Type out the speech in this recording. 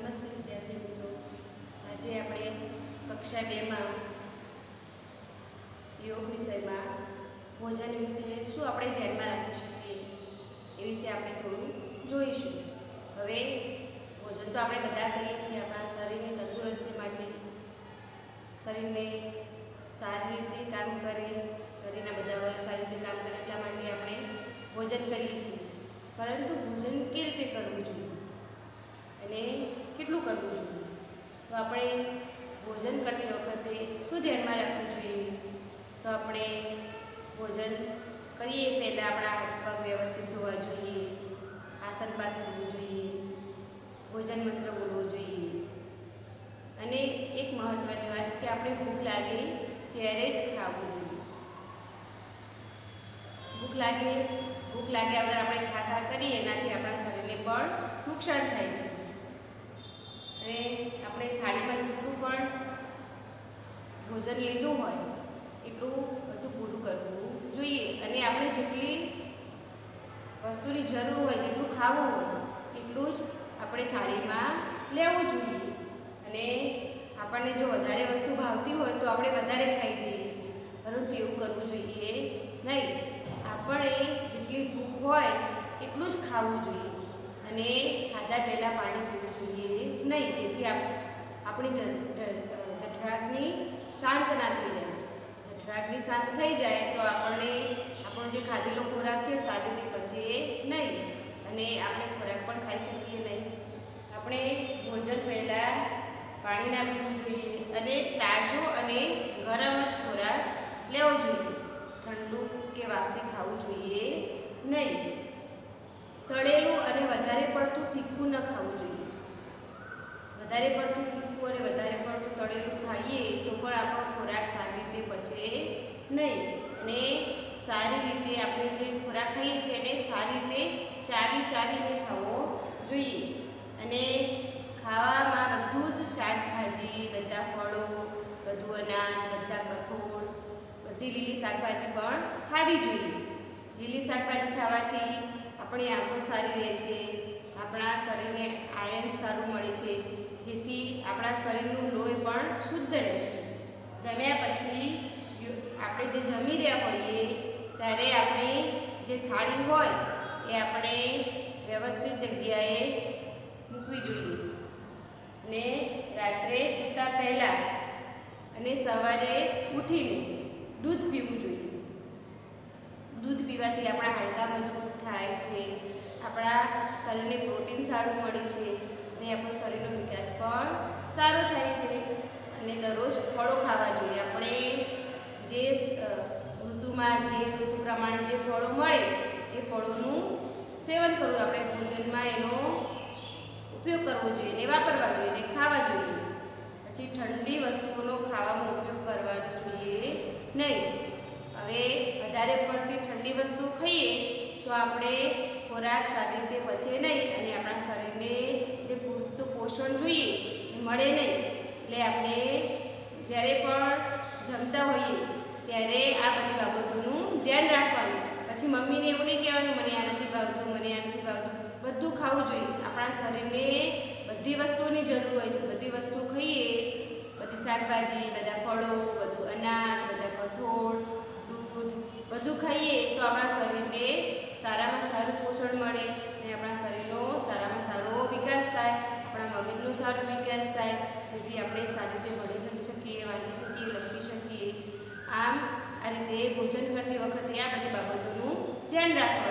નમસ્તે વિદ્યાર્થી મિત્રો, આજે આપણે કક્ષા 2 માં યોગ વિષયમાં ભોજન વિશે શું આપણે ધ્યાનમાં રાખી શકીએ એ વિશે આપણે થોડું જોઈશું। હવે ભોજન તો આપણે બધા કરીએ છીએ આપણા શરીરની તંદુરસ્તી માટે, શરીરને સારી રીતે કામ કરે, શરીરના બધા અવયવ સારી રીતે કામ કરે એટલા માટે આપણે ભોજન કરીએ છીએ। પરંતુ ભોજન કેવી રીતે કરવું જોઈએ અને કેટલું કરવું જોઈએ, તો આપણે ભોજન કરતી વખતે શું ધ્યાનમાં રાખવું જોઈએ? તો આપણે ભોજન કરીએ પહેલાં આપણા હાથ પગ વ્યવસ્થિત ધોવા જોઈએ, આસન પાથરવું જોઈએ, ભોજન મંત્ર બોલવો જોઈએ અને એક મહત્ત્વની વાત કે આપણે ભૂખ લાગે ત્યારે જ ખાવું જોઈએ। ભૂખ લાગ્યા વગર આપણે ખા કરીએ એનાથી આપણા શરીરને પણ નુકસાન થાય છે અને આપણે થાળીમાં જેટલું પણ ભોજન લીધું હોય એટલું બધું પૂરું કરવું જોઈએ અને આપણે જેટલી વસ્તુની જરૂર હોય, જેટલું ખાવું હોય એટલું જ આપણે થાળીમાં લેવું જોઈએ અને આપણને જો વધારે વસ્તુ ભાવતી હોય તો આપણે વધારે ખાઈ જઈએ છીએ, પરંતુ એવું કરવું જોઈએ નહીં। આપણે જેટલી ભૂખ હોય એટલું જ ખાવું જોઈએ અને ખાધા પહેલાં પાણી પીવું જોઈએ નહીં, જેથી આપણી જઠરાગ્નિ શાંત ના થઈ જાય। જઠરાગ્નિ શાંત થઈ જાય તો આપણને આપણો જે ખાધેલો ખોરાક છે સારી રીતે પચે નહીં અને આપણે ખોરાક પણ ખાઈ શકીએ નહીં। આપણે ભોજન પહેલાં પાણી ના પીવું જોઈએ અને તાજો અને ગરમ જ ખોરાક લેવો જોઈએ, ઠંડુ કે વાસી ખાવું જોઈએ નહીં। તળેલું અને વધારે પડતું તીખું ન ખાવું જોઈએ। વધારે પડતું તીખું અને વધારે પડતું તળેલું ખાઈએ તો પણ આપણો ખોરાક સારી રીતે પચે નહીં અને સારી રીતે આપણે જે ખોરાક ખાઈએ છીએ એને સારી રીતે ચાવીને ખાવો જોઈએ અને ખાવામાં બધું જ શાકભાજી, બધા ફળો, બધું અનાજ, બધા કઠોળ, બધી લીલી શાકભાજી પણ ખાવી જોઈએ। લીલી શાકભાજી ખાવાથી આપણી આંખો સારી રહે છે, આપણા શરીરને આયર્ન સારું મળે છે, જેથી આપણા શરીરનું લોહી પણ શુદ્ધ રહે છે। જમ્યા પછી આપણે જે જમી રહ્યા હોઈએ ત્યારે આપણે જે થાળી હોય એ આપણે વ્યવસ્થિત જગ્યાએ મૂકવી જોઈએ અને રાત્રે સૂતા પહેલાં અને સવારે ઉઠીને દૂધ પીવું જોઈએ। દૂધ પીવાથી આપણા હાડકાં મજબૂત થાય છે, આપણા શરીરને પ્રોટીન સારું મળે છે અને આપણો શરીરનો વિકાસ પણ સારો થાય છે અને દરરોજ ફળો ખાવા જોઈએ। આપણે જે ઋતુમાં જે ઋતુ પ્રમાણે જે ફળો મળે એ ફળોનું સેવન કરવું, આપણે ભોજનમાં એનો ઉપયોગ કરવો જોઈએ ને વાપરવા જોઈએ ને ખાવા જોઈએ। પછી ઠંડી વસ્તુઓનો ખાવામાં ઉપયોગ કરવાનો જોઈએ નહીં। હવે વધારે પડતી ઠંડી વસ્તુ ખાઈએ તો આપણે ખોરાક સારી રીતે પચે નહીં અને આપણા શરીરને જે પૂરતું પોષણ જોઈએ એ મળે નહીં। એટલે આપણે જ્યારે પણ જમતા હોઈએ ત્યારે આ બધી બાબતોનું ધ્યાન રાખવાનું। પછી મમ્મીને એવું નહીં કહેવાનું મને આ નથી ભાવતું, મને આ નથી ભાવતું, બધું ખાવું જોઈએ। આપણા શરીરને બધી વસ્તુઓની જરૂર હોય છે, બધી વસ્તુ ખાઈએ, બધી શાકભાજી, બધા ફળો, બધું અનાજ, બધા કઠોળ, દૂધ બધું ખાઈએ તો આપણા શરીરને સારામાં સારું પોષણ મળે અને આપણા શરીરનો સારામાં સારો વિકાસ થાય, આપણા મગજનો સારો વિકાસ થાય, જેથી આપણે સારી રીતે ભણી શકીએ, વાંચી શકીએ, લખી શકીએ। આમ આ રીતે ભોજન કરતી વખતે આ બધી બાબતોનું ધ્યાન રાખવાનું।